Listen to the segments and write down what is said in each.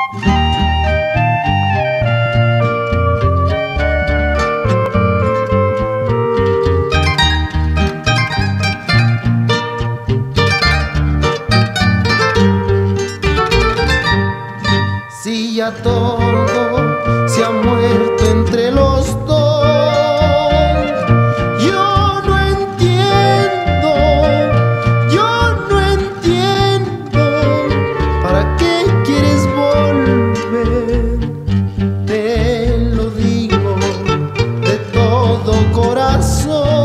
Si ya todo se ha muerto entre los dos, yo no entiendo, ¿para qué quieres volver? Te lo digo de todo corazón,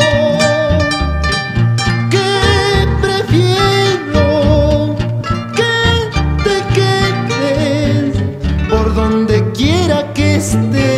que prefiero que te quedes por donde quiera que estés.